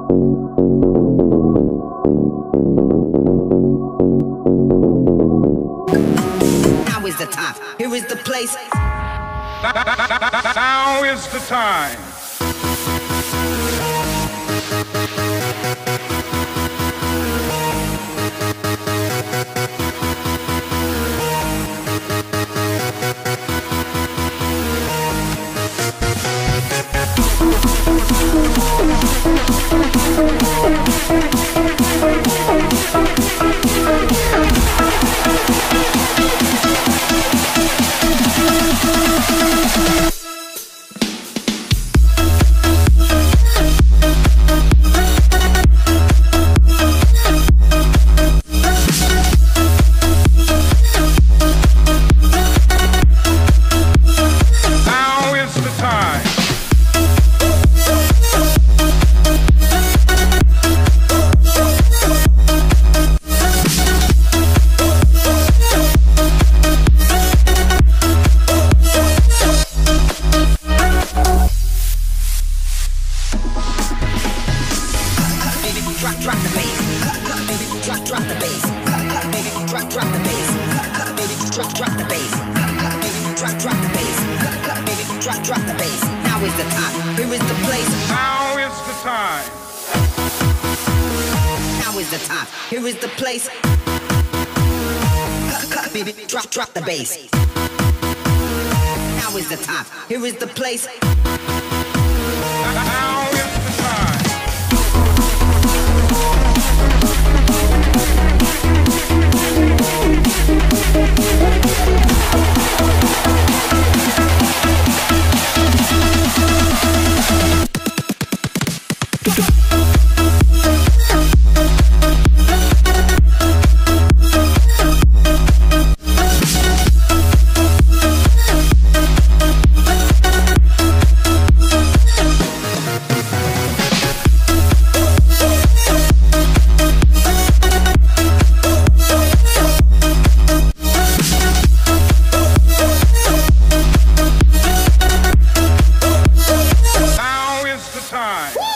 Now is the time. Here is the place. Now is the time. Drop the bass. Baby, drop the bass. Baby, drop the bass. Baby, drop the bass. Baby, drop the bass. Baby, drop the bass. Now is the time. Here is the place. Now is the time. Now is the time. Here is the place. Baby, drop the bass. Now is the time. Here is the place. Now is the time. Time.